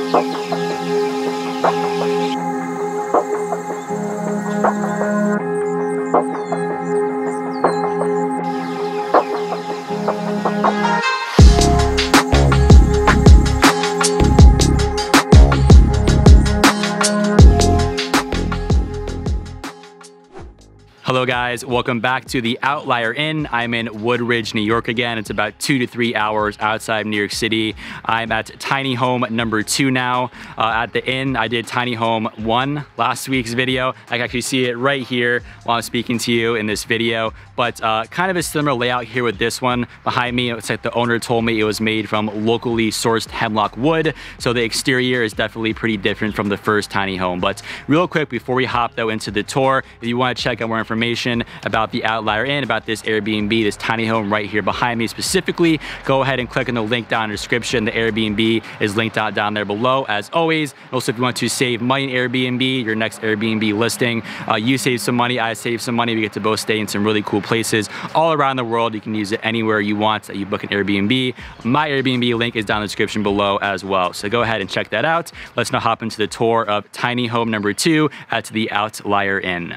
Hello guys, welcome back to the Outlier Inn. I'm in Woodridge, New York again. It's about 2 to 3 hours outside of New York City. I'm at tiny home number 2 now. At the inn, I did tiny home 1 last week's video. I can actually see it right here while I'm speaking to you in this video. But kind of a similar layout here with this one. Behind me, it's like the owner told me it was made from locally sourced hemlock wood. So the exterior is definitely pretty different from the first tiny home. But real quick, before we hop though into the tour, if you want to check out more information about the Outlier Inn, about this Airbnb, this tiny home right here behind me specifically, go ahead and click on the link down in the description. The Airbnb is linked out down there below as always. Also, if you want to save money in Airbnb, your next Airbnb listing, you save some money, I save some money. We get to both stay in some really cool places all around the world. You can use it anywhere you want that you book an Airbnb. My Airbnb link is down in the description below as well. So go ahead and check that out. Let's now hop into the tour of tiny home number 2 at the Outlier Inn.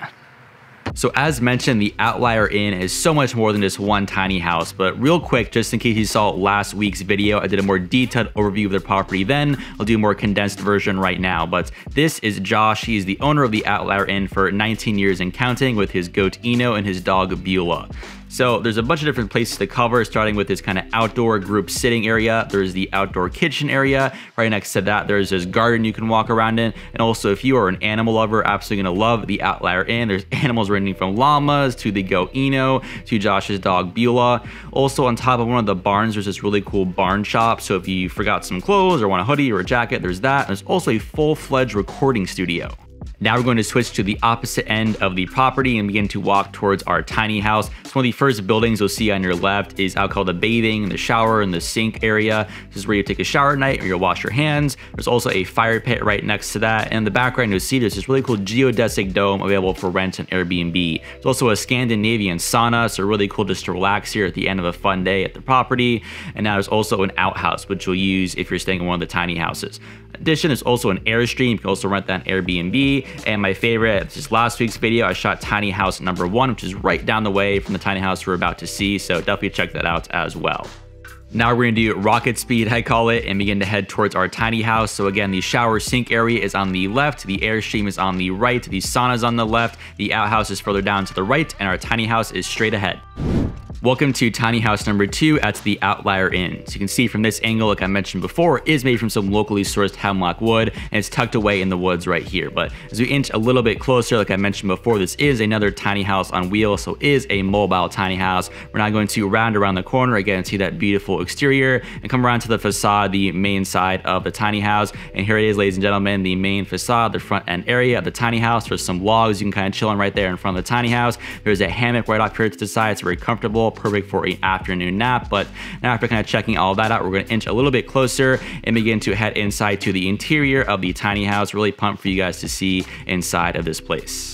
So as mentioned, the Outlier Inn is so much more than just one tiny house, but real quick, just in case you saw last week's video, I did a more detailed overview of the property then. I'll do a more condensed version right now, but this is Josh. He's the owner of the Outlier Inn for 19 years and counting with his goat Eno and his dog Beulah. So there's a bunch of different places to cover, starting with this kind of outdoor group sitting area. There's the outdoor kitchen area. Right next to that, there's this garden you can walk around in. And also, if you are an animal lover, absolutely gonna love the Outlier Inn. There's animals ranging from llamas to the goat Eno to Josh's dog Beulah. Also on top of one of the barns, there's this really cool barn shop. So if you forgot some clothes or want a hoodie or a jacket, there's that. There's also a full-fledged recording studio. Now we're going to switch to the opposite end of the property and begin to walk towards our tiny house. So one of the first buildings you'll see on your left is out called the bathing, the shower, and the sink area. This is where you take a shower at night or you'll wash your hands. There's also a fire pit right next to that. And in the background, you'll see there's this really cool geodesic dome available for rent and Airbnb. There's also a Scandinavian sauna, so really cool just to relax here at the end of a fun day at the property. And now there's also an outhouse, which you'll use if you're staying in one of the tiny houses. In addition, there's also an Airstream. You can also rent that on Airbnb. And my favorite, this is last week's video, I shot tiny house number 1, which is right down the way from the tiny house we're about to see. So definitely check that out as well. Now we're gonna do rocket speed, I call it, and begin to head towards our tiny house. So again, the shower sink area is on the left, the Airstream is on the right, the sauna is on the left, the outhouse is further down to the right, and our tiny house is straight ahead. Welcome to tiny house number 2 at the Outlier Inn. So you can see from this angle, like I mentioned before, it is made from some locally sourced hemlock wood, and it's tucked away in the woods right here. But as we inch a little bit closer, like I mentioned before, this is another tiny house on wheels, so is a mobile tiny house. We're now going to round around the corner again and see that beautiful exterior and come around to the facade, the main side of the tiny house. And here it is, ladies and gentlemen, the main facade, the front end area of the tiny house. There's some logs you can kind of chill on right there in front of the tiny house. There's a hammock right off here to the side. It's very comfortable, perfect for an afternoon nap. But now after kind of checking all that out, we're going to inch a little bit closer and begin to head inside to the interior of the tiny house. Really pumped for you guys to see inside of this place.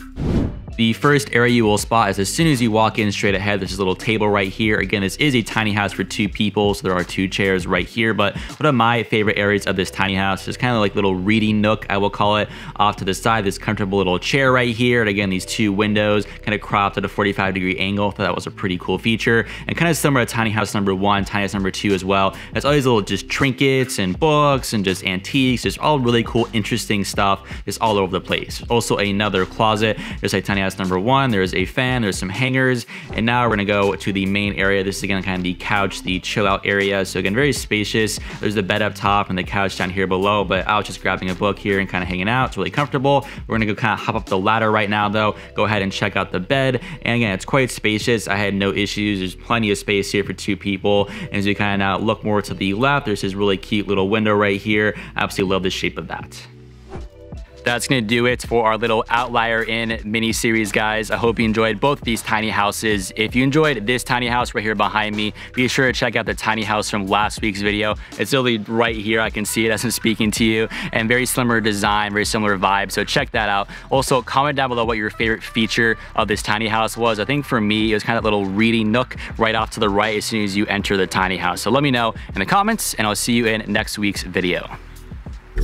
The first area you will spot is as soon as you walk in straight ahead, there's this little table right here. Again, this is a tiny house for 2 people, so there are 2 chairs right here. But one of my favorite areas of this tiny house is kind of like little reading nook, I will call it, off to the side. This comfortable little chair right here. And again, these 2 windows kind of cropped at a 45-degree angle. Thought that was a pretty cool feature. And kind of similar to tiny house number 1, tiny house number 2 as well. There's all these little just trinkets and books and just antiques, just all really cool, interesting stuff just all over the place. Also another closet. There's a tiny house number 1, there's a fan, there's some hangers, and now we're gonna go to the main area. This is again kind of the couch, the chill out area. So again, very spacious. There's the bed up top and the couch down here below, but I was just grabbing a book here and kind of hanging out. It's really comfortable. We're gonna go kind of hop up the ladder right now though, go ahead and check out the bed. And again, it's quite spacious. I had no issues. There's plenty of space here for 2 people. And as we kind of now look more to the left, there's this really cute little window right here. I absolutely love the shape of that. That's gonna do it for our little Outlier Inn mini series, guys. I hope you enjoyed both these tiny houses. If you enjoyed this tiny house right here behind me, be sure to check out the tiny house from last week's video. It's literally right here. I can see it as I'm speaking to you, and very similar design, very similar vibe. So check that out. Also, comment down below what your favorite feature of this tiny house was. I think for me, it was kind of a little reading nook right off to the right as soon as you enter the tiny house. So let me know in the comments, and I'll see you in next week's video.